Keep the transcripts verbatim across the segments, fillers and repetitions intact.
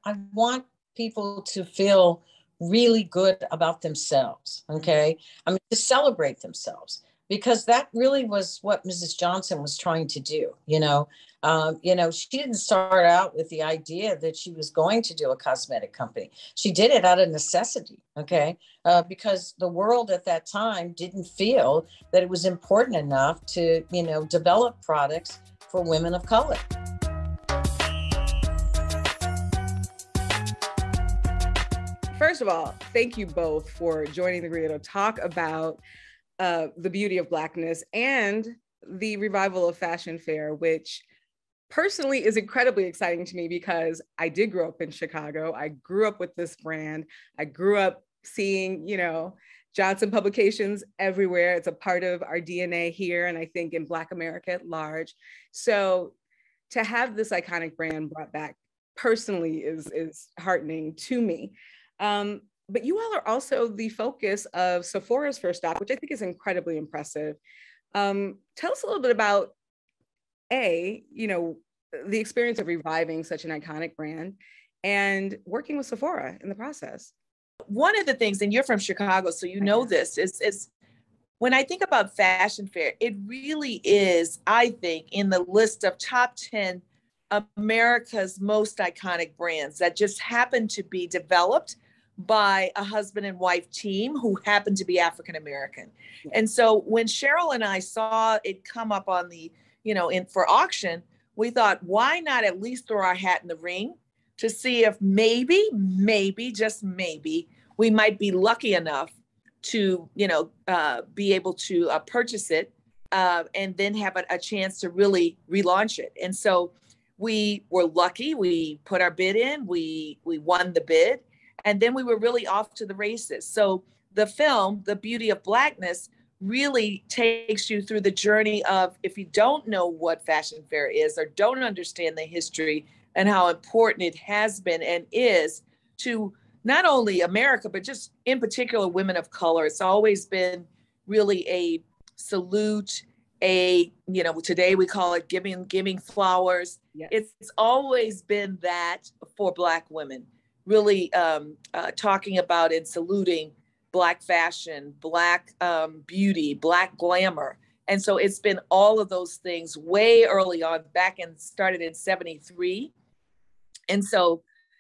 I want people to feel really good about themselves. Okay. I mean, to celebrate themselves, because that really was what Missus Johnson was trying to do. You know, um, you know, she didn't start out with the idea that she was going to do a cosmetic company. She did it out of necessity. Okay. Uh, because the world at that time didn't feel that it was important enough to, you know, develop products for women of color. First of all, thank you both for joining theGrio to talk about uh, the beauty of Blackness and the revival of Fashion Fair, which personally is incredibly exciting to me because I did grow up in Chicago. I grew up with this brand. I grew up seeing, you know, Johnson publications everywhere. It's a part of our D N A here, and I think in Black America at large. So to have this iconic brand brought back personally is, is heartening to me. Um, but you all are also the focus of Sephora's first stop, which I think is incredibly impressive. Um, tell us a little bit about, A, you know, the experience of reviving such an iconic brand and working with Sephora in the process. One of the things, and you're from Chicago, so you know this, is, is when I think about Fashion Fair, it really is, I think, in the list of top ten America's most iconic brands that just happen to be developed by a husband and wife team who happen to be African American. And so when Cheryl and I saw it come up on the, you know, in for auction, we thought, why not at least throw our hat in the ring to see if maybe, maybe, just maybe, we might be lucky enough to, you know, uh, be able to uh, purchase it uh, and then have a, a chance to really relaunch it. And so we were lucky. We put our bid in, we we won the bid, and then we were really off to the races. So the film, The Beauty of Blackness, really takes you through the journey of, if you don't know what Fashion Fair is or don't understand the history and how important it has been and is to not only America, but just in particular women of color. It's always been really a salute, a, you know, today we call it giving, giving flowers. Yes. It's always been that for Black women, really um, uh, talking about and saluting Black fashion, Black um, beauty, Black glamour. And so it's been all of those things way early on, back and started in seventy-three. And so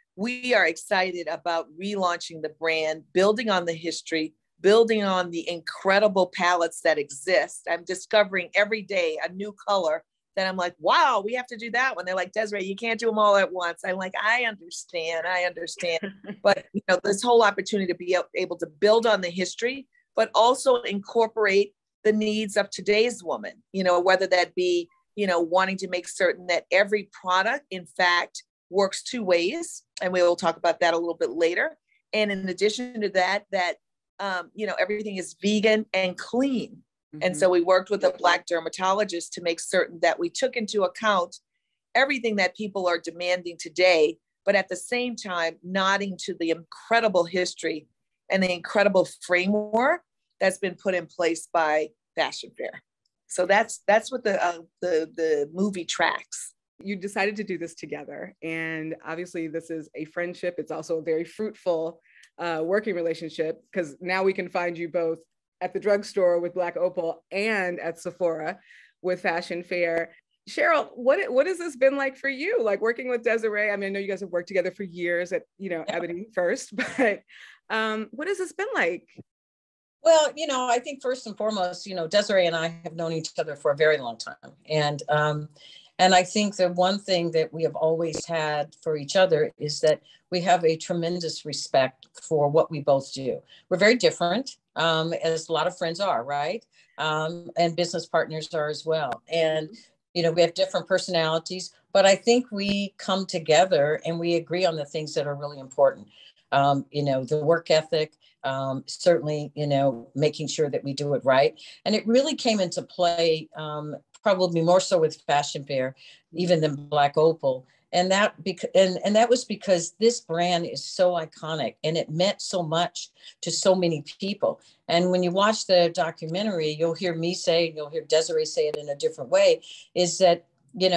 we are excited about relaunching the brand, building on the history, building on the incredible palettes that exist. I'm discovering every day a new color that I'm like, wow, we have to do that one. They're like, Desiree, you can't do them all at once. I'm like, I understand, I understand. But you know, this whole opportunity to be able to build on the history, but also incorporate the needs of today's woman, you know, whether that be, you know, wanting to make certain that every product, in fact, works two ways. And we will talk about that a little bit later. And in addition to that, that, um, you know, everything is vegan and clean. Mm-hmm. And so we worked with a Black dermatologist to make certain that we took into account everything that people are demanding today, but at the same time, nodding to the incredible history and the incredible framework that's been put in place by Fashion Fair. So that's that's what the uh, the the movie tracks. You decided to do this together, and obviously this is a friendship. It's also a very fruitful uh, working relationship, because now we can find you both at the drugstore with Black Opal and at Sephora with Fashion Fair. Cheryl, what what has this been like for you? Like working with Desiree? I mean, I know you guys have worked together for years at, you know, Ebony first, but um, what has this been like? Well, you know, I think first and foremost, you know, Desiree and I have known each other for a very long time. And um, and I think the one thing that we have always had for each other is that we have a tremendous respect for what we both do. We're very different, um, as a lot of friends are, right? Um, and business partners are as well. And, you know, we have different personalities, but I think we come together and we agree on the things that are really important. Um, you know, the work ethic, um, certainly, you know, making sure that we do it right. And it really came into play, um, probably more so with Fashion Fair, even than Black Opal. And that bec- and, and that was because this brand is so iconic and it meant so much to so many people. And when you watch the documentary, you'll hear me say, you'll hear Desiree say it in a different way, is that, you know,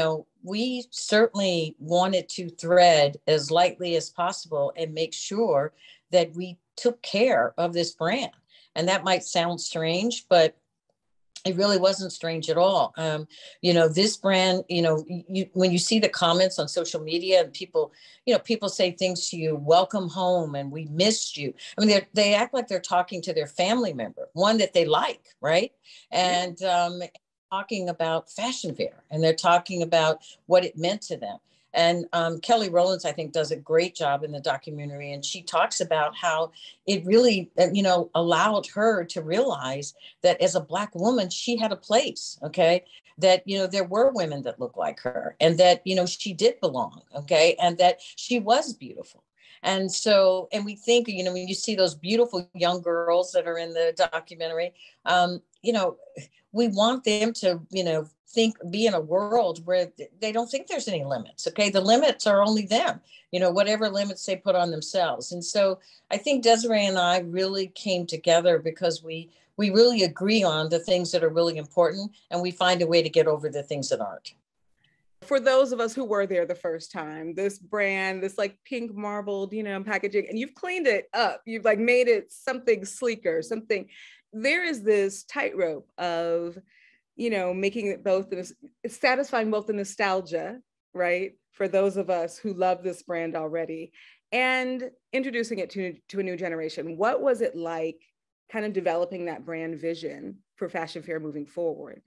we certainly wanted to thread as lightly as possible and make sure that we took care of this brand. And that might sound strange, but it really wasn't strange at all. Um, you know, this brand, you know, you, when you see the comments on social media and people, you know, people say things to you, welcome home and we missed you. I mean, they act like they're talking to their family member, one that they like, right? And um, talking about fashion fair, and they're talking about what it meant to them. And um, Kelly Rowlands, I think, does a great job in the documentary. And she talks about how it really, you know, allowed her to realize that as a Black woman, she had a place, okay? That, you know, there were women that looked like her, and that, you know, she did belong, okay? And that she was beautiful. And so, and we think, you know, when you see those beautiful young girls that are in the documentary, um, you know, we want them to, you know, think, be in a world where they don't think there's any limits. Okay. The limits are only them, you know, whatever limits they put on themselves. And so I think Desiree and I really came together because we, we really agree on the things that are really important, and we find a way to get over the things that aren't. For those of us who were there the first time, this brand, this like pink marbled, you know, packaging, and you've cleaned it up. You've like made it something sleeker, something. There is this tightrope of, you know, making it both, it's satisfying both the nostalgia, right? For those of us who love this brand already, and introducing it to, to a new generation. What was it like kind of developing that brand vision for Fashion Fair moving forward?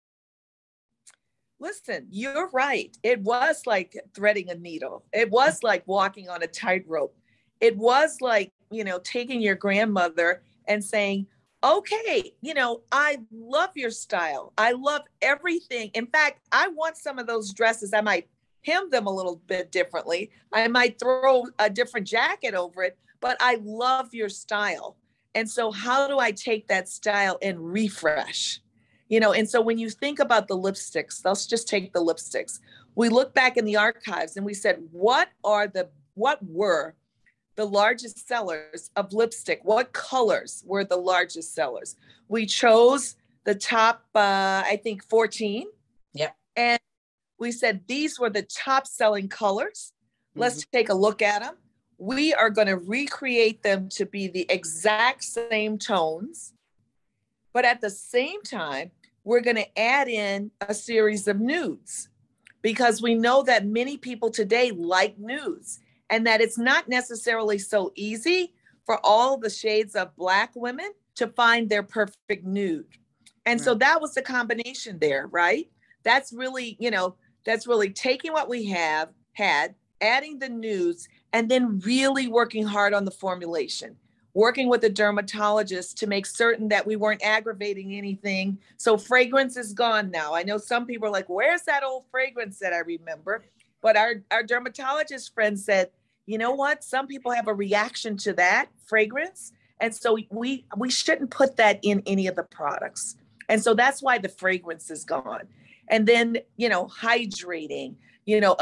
Listen, you're right. It was like threading a needle. It was like walking on a tightrope. It was like, you know, taking your grandmother and saying, okay, you know, I love your style. I love everything. In fact, I want some of those dresses. I might hem them a little bit differently. I might throw a different jacket over it, but I love your style. And so how do I take that style and refresh? You know, and so when you think about the lipsticks, let's just take the lipsticks. We look back in the archives and we said, what are the, what were the largest sellers of lipstick? What colors were the largest sellers? We chose the top, uh, I think fourteen. Yeah. And we said, these were the top selling colors. Mm-hmm. Let's take a look at them. We are going to recreate them to be the exact same tones. But at the same time, we're going to add in a series of nudes, because we know that many people today like nudes, and that it's not necessarily so easy for all the shades of Black women to find their perfect nude. And right. So that was the combination there, right? That's really, you know, that's really taking what we have had, adding the nudes, and then really working hard on the formulation. Working with a dermatologist to make certain that we weren't aggravating anything. So fragrance is gone now. I know some people are like, where's that old fragrance that I remember? But our, our dermatologist friend said, you know what? Some people have a reaction to that fragrance. And so we, we shouldn't put that in any of the products. And so that's why the fragrance is gone. And then, you know, hydrating, you know,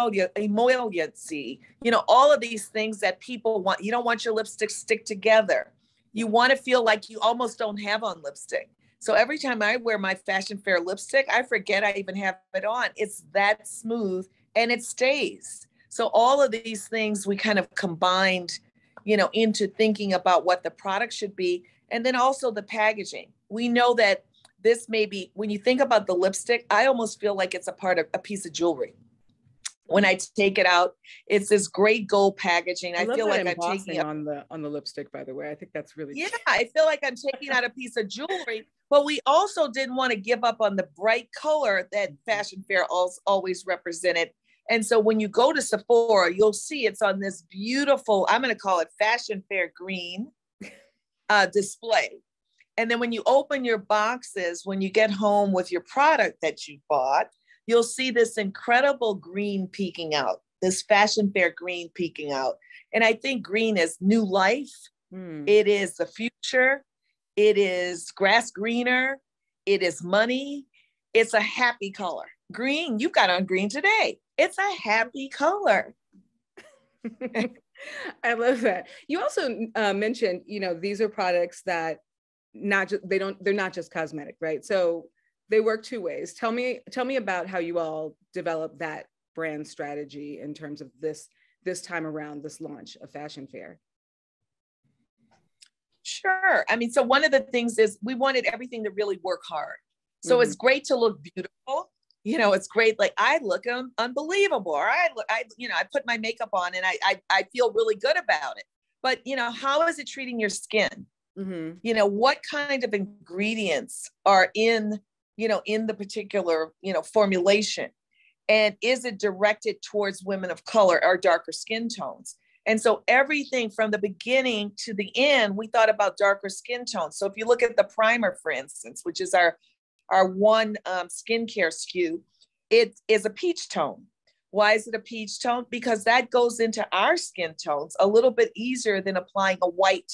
emolliency, you know, all of these things that people want. You don't want your lipstick stick together. You want to feel like you almost don't have on lipstick. So every time I wear my Fashion Fair lipstick, I forget I even have it on. It's that smooth and it stays. So all of these things we kind of combined, you know, into thinking about what the product should be. And then also the packaging. We know that this may be, when you think about the lipstick, I almost feel like it's a part of a piece of jewelry. When I take it out, it's this great gold packaging. I, I feel like I'm taking on the on the lipstick, by the way. I think that's really yeah. I feel like I'm taking out a piece of jewelry, but we also didn't want to give up on the bright color that Fashion Fair always represented. And so when you go to Sephora, you'll see it's on this beautiful, I'm going to call it Fashion Fair green uh, display. And then when you open your boxes, when you get home with your product that you bought, you'll see this incredible green peeking out, this Fashion Fair green peeking out. And I think green is new life. Hmm. It is the future. It is grass greener. It is money. It's a happy color. Green, you got on green today. It's a happy color. I love that. You also uh, mentioned, you know, these are products that not just, they don't, they're not just cosmetic, right? So they work two ways. Tell me, tell me about how you all developed that brand strategy in terms of this, this time around, this launch of Fashion Fair. Sure. I mean, so one of the things is we wanted everything to really work hard. So mm-hmm. It's great to look beautiful. You know, it's great. Like I look un- unbelievable. Or I, I, you know, I put my makeup on and I, I, I feel really good about it. But, you know, how is it treating your skin? Mm-hmm. You know, what kind of ingredients are in, you know, in the particular, you know, formulation? And is it directed towards women of color or darker skin tones? And so everything from the beginning to the end, we thought about darker skin tones. So if you look at the primer, for instance, which is our, our one um, skincare S K U, it is a peach tone. Why is it a peach tone? Because that goes into our skin tones a little bit easier than applying a white,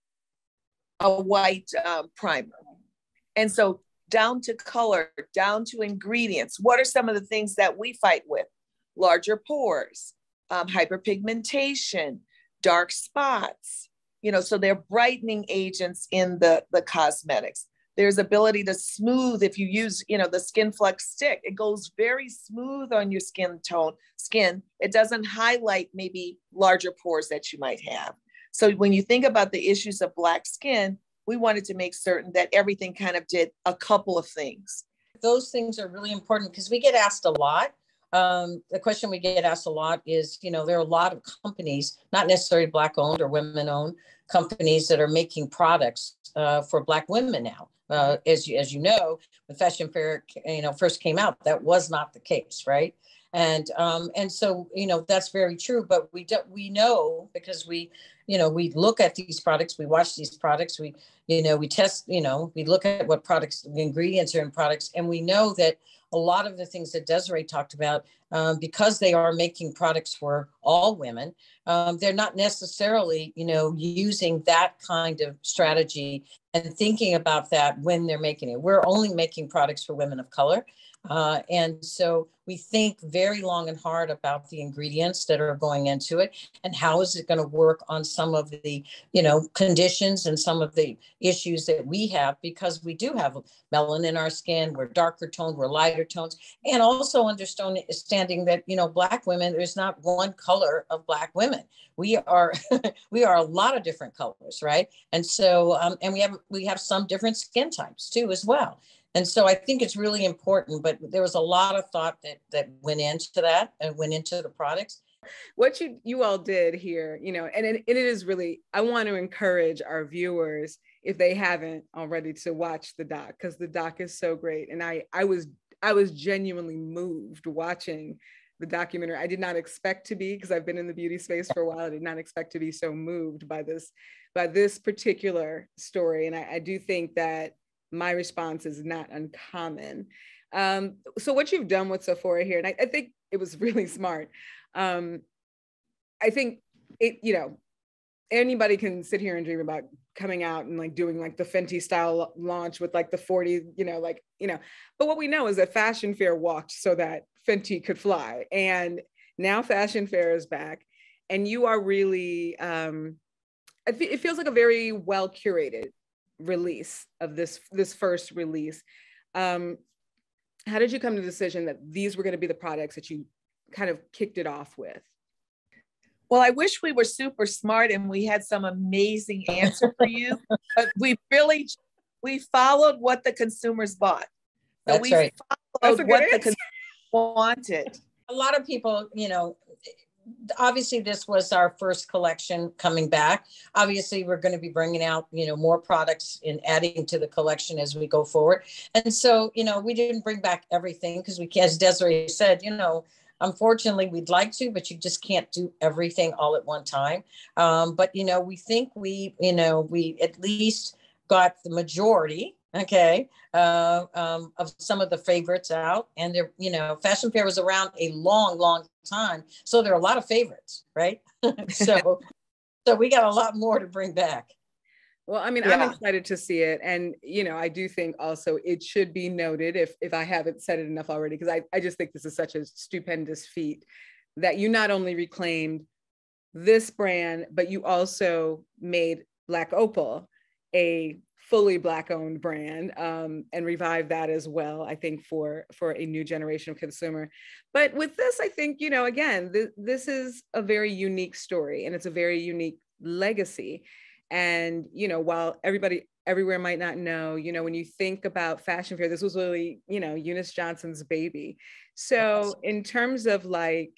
a white um, primer. And so down to color, down to ingredients. What are some of the things that we fight with? Larger pores, um, hyperpigmentation, dark spots. You know, so they're brightening agents in the, the cosmetics. There's ability to smooth if you use, you know, the Skin Flex stick. It goes very smooth on your skin tone, skin. It doesn't highlight maybe larger pores that you might have. So when you think about the issues of Black skin, we wanted to make certain that everything kind of did a couple of things. Those things are really important because we get asked a lot. Um, the question we get asked a lot is, you know, there are a lot of companies, not necessarily Black owned or women owned companies that are making products uh, for Black women now. Uh, as you, as you know, when Fashion Fair, you know, first came out, that was not the case, right? And um, and so, you know, that's very true. But we don't, we know because we, you know, we look at these products, we watch these products, we, you know, we test, you know, we look at what products, the ingredients are in products, and we know that a lot of the things that Desiree talked about, um, because they are making products for all women, um, they're not necessarily, you know, using that kind of strategy and thinking about that when they're making it. We're only making products for women of color. Uh, and so we think very long and hard about the ingredients that are going into it and how is it going to work on some of the, you know, conditions and some of the issues that we have, because we do have melanin in our skin, we're darker toned, we're lighter tones, and also understanding that, you know, Black women, there's not one color of Black women. We are, we are a lot of different colors, right? And so, um, and we have, we have some different skin types too, as well. And so I think it's really important, but there was a lot of thought that that went into that and went into the products. What you you all did here, you know, and it, it is really, I want to encourage our viewers, if they haven't already, to watch the doc, because the doc is so great. And I I was I was genuinely moved watching the documentary. I did not expect to be, because I've been in the beauty space for a while. I did not expect to be so moved by this, by this particular story. And I, I do think that my response is not uncommon. Um, so what you've done with Sephora here, and I, I think it was really smart. Um, I think it, you know, anybody can sit here and dream about coming out and like doing like the Fenty style launch with like the forty, you know, like, you know, but what we know is that Fashion Fair walked so that Fenty could fly. And now Fashion Fair is back and you are really, um, I th- it feels like a very well curated release of this this first release. Um, how did you come to the decision that these were going to be the products that you kind of kicked it off with? Well, I wish we were super smart and we had some amazing answer for you, but we really, we followed what the consumers bought. So That's we right. followed That's what answer. the consumers wanted. A lot of people, you know, obviously this was our first collection coming back. Obviously we're going to be bringing out, you know, more products and adding to the collection as we go forward. And so, you know, we didn't bring back everything because we, as Desiree said, you know, unfortunately we'd like to, but you just can't do everything all at one time. Um, but, you know, we think we, you know, we at least got the majority, okay, uh, um, of some of the favorites out. And there, you know, Fashion Fair was around a long, long time. So there are a lot of favorites, right? so, so we got a lot more to bring back. Well, I mean, yeah. I'm excited to see it. And, you know, I do think also it should be noted, if if I haven't said it enough already, because I, I just think this is such a stupendous feat that you not only reclaimed this brand, but you also made Black Opal a fully Black owned brand, um, and revive that as well, I think, for, for a new generation of consumer. But with this, I think, you know, again, th this is a very unique story, and it's a very unique legacy. And, you know, while everybody everywhere might not know, you know, when you think about Fashion Fair, this was really, you know, Eunice Johnson's baby. So in terms of like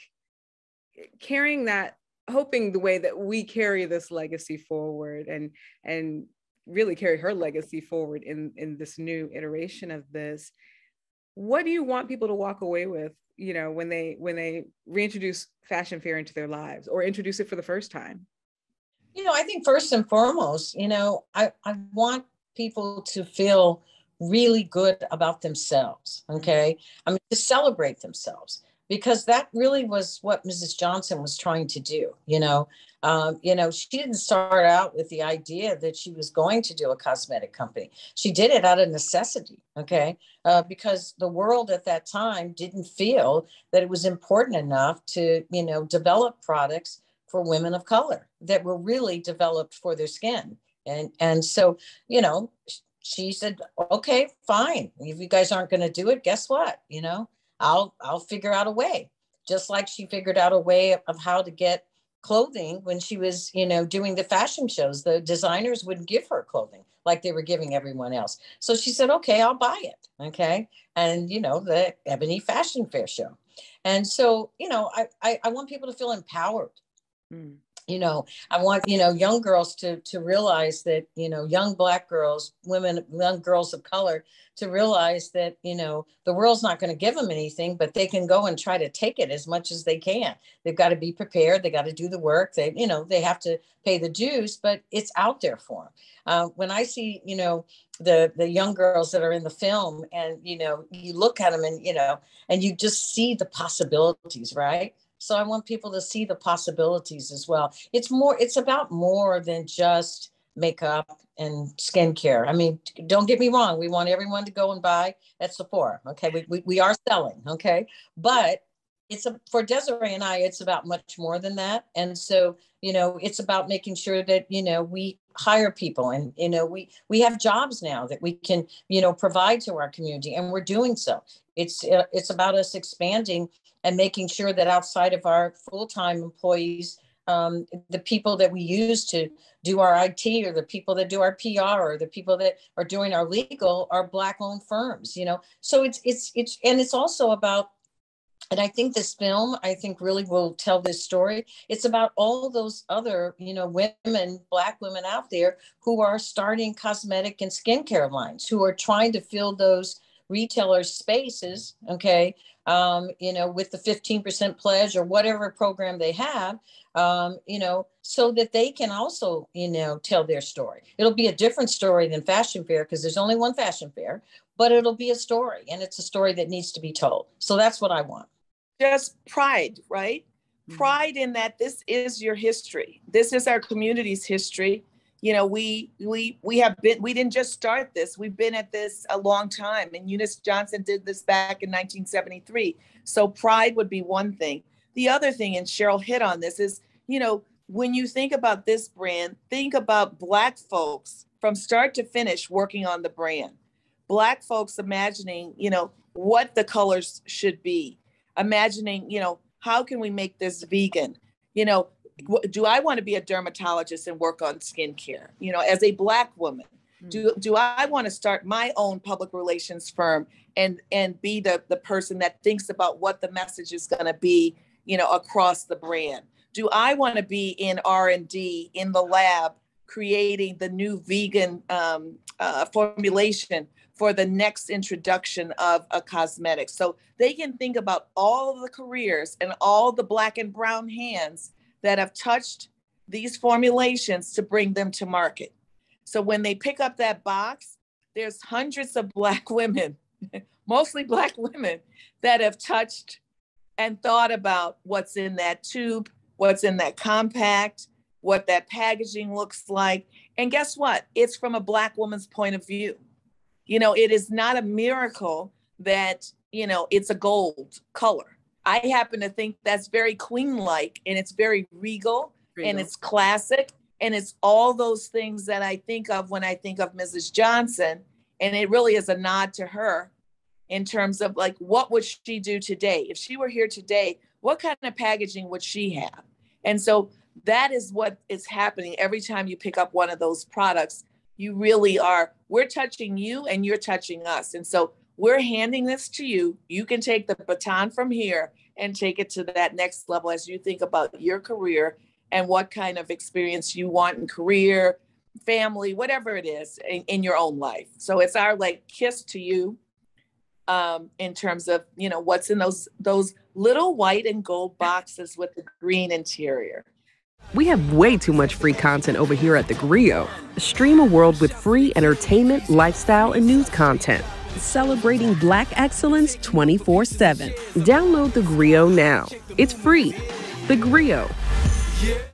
carrying that, hoping the way that we carry this legacy forward, and, and really carry her legacy forward in, in this new iteration of this, what do you want people to walk away with, you know, when they, when they reintroduce Fashion Fair into their lives, or introduce it for the first time? You know, I think first and foremost, you know, I, I want people to feel really good about themselves, okay? I mean, to celebrate themselves, because that really was what Missus Johnson was trying to do, you know? Um, you know, she didn't start out with the idea that she was going to do a cosmetic company. She did it out of necessity, okay? Uh, because the world at that time didn't feel that it was important enough to, you know, develop products for women of color that were really developed for their skin. And, and so, you know, she said, okay, fine. If you guys aren't going to do it, guess what? You know, I'll, I'll figure out a way. Just like she figured out a way of, of how to get clothing when she was, you know, doing the fashion shows. The designers wouldn't give her clothing like they were giving everyone else. So she said, okay, I'll buy it. Okay. And, you know, the Ebony Fashion Fair show. And so, you know, I, I, I want people to feel empowered. Mm. You know, I want, you know, young girls to, to realize that, you know, young Black girls, women, young girls of color, to realize that, you know, the world's not going to give them anything, but they can go and try to take it as much as they can. They've got to be prepared. They got to do the work. They, you know, they have to pay the dues, but it's out there for them. Uh, when I see, you know, the, the young girls that are in the film, and, you know, you look at them and, you know, and you just see the possibilities, right? So I want people to see the possibilities as well. It's more, it's about more than just makeup and skincare. I mean, don't get me wrong. We want everyone to go and buy at Sephora. Okay. We, we, we are selling. Okay. But it's a, for Desiree and I, it's about much more than that. And so, you know, it's about making sure that, you know, we hire people, and, you know, we, we have jobs now that we can, you know, provide to our community, and we're doing so. It's, uh, it's about us expanding and making sure that outside of our full-time employees, um, the people that we use to do our I T, or the people that do our P R, or the people that are doing our legal, are Black-owned firms, you know? So it's, it's, it's, and it's also about, and I think this film, I think really will tell this story. It's about all those other, you know, women, Black women out there who are starting cosmetic and skincare lines, who are trying to fill those retailer spaces, okay, um, you know, with the fifteen percent pledge or whatever program they have, um, you know, so that they can also, you know, tell their story. It'll be a different story than Fashion Fair, because there's only one Fashion Fair, but it'll be a story, and it's a story that needs to be told. So that's what I want. Just pride, right? Pride in that this is your history. This is our community's history. You know, we we we have been, we didn't just start this. We've been at this a long time. And Eunice Johnson did this back in nineteen seventy-three. So pride would be one thing. The other thing, and Cheryl hit on this, is, you know, when you think about this brand, think about Black folks from start to finish working on the brand. Black folks imagining, you know, what the colors should be. Imagining, you know, how can we make this vegan? You know, do I want to be a dermatologist and work on skincare? You know, as a Black woman, mm. do do I want to start my own public relations firm and and be the, the person that thinks about what the message is going to be, you know, across the brand? Do I want to be in R and D in the lab, creating the new vegan um, uh, formulation for the next introduction of a cosmetic? So they can think about all of the careers and all the Black and brown hands that have touched these formulations to bring them to market. So when they pick up that box, there's hundreds of Black women, mostly Black women, that have touched and thought about what's in that tube, what's in that compact, what that packaging looks like. And guess what? It's from a Black woman's point of view. You know, it is not a miracle that, you know, it's a gold color. I happen to think that's very queen-like, and it's very regal, regal. And it's classic, And it's all those things that I think of when I think of Missus Johnson. And it really is a nod to her in terms of like, what would she do today? If she were here today, what kind of packaging would she have? And so that is what is happening every time you pick up one of those products. You really are, we're touching you and you're touching us. And so we're handing this to you. You can take the baton from here and take it to that next level as you think about your career and what kind of experience you want in career, family, whatever it is in, in your own life. So it's our like kiss to you um, in terms of, you know, what's in those, those little white and gold boxes with the green interior. We have way too much free content over here at theGrio. Stream a world with free entertainment, lifestyle, and news content. Celebrating Black excellence twenty-four seven. Download theGrio now. It's free. theGrio.